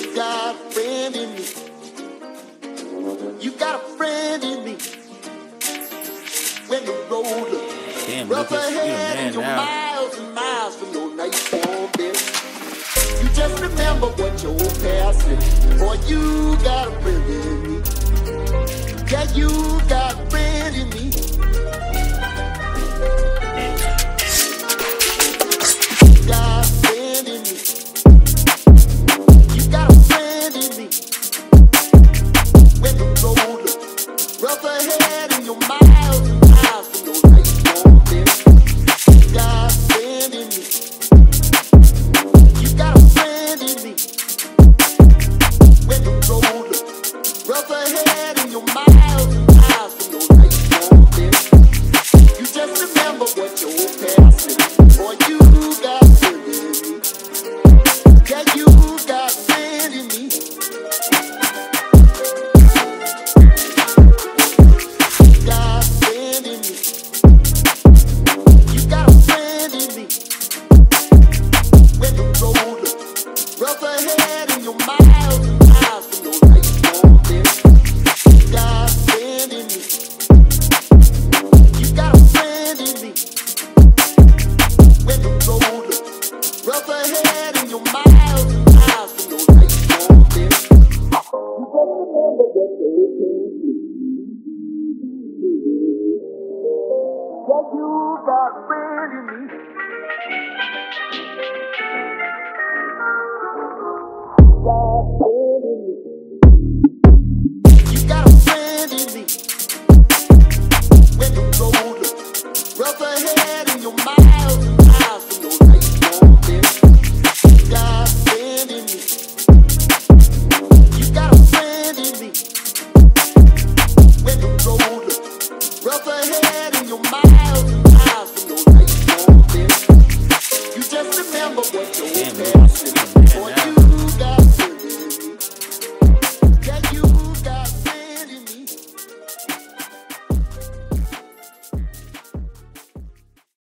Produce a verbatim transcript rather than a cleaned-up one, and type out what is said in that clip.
got a friend in me. You got a friend in me. When the road looks Damn, rough Lucas, you the ahead man and you're now. miles and miles from no nice warm bed. You just remember what your old past said. Boy, you got a friend in me. Yeah, you got a friend in me. You got a friend in me. You got a friend in me. When the road looks rough ahead and you're miles and miles from no nice warm bed. You got a friend in me. You got a friend in me. When the road looks rough ahead and you're miles and miles from no nice warm bed. You just remember what your old past is. Boy, you got a friend in me. Yeah, you got a friend in me. You got a friend in me. You got a friend in me. When the road looks rough ahead and you're miles and miles from no nice warm bed. You got a friend in me. You got a friend in me. When the road looks rough ahead and you're miles and miles from no nice warm bed. You just remember what your old past is. Yeah, you got a friend in me. You got a friend in me. When the road looks rough ahead and you're miles and miles from no nice warm bed. You got a friend in me. You got a friend in me. When the road looks rough ahead and you're miles and miles from no nice warm bed. You just remember what your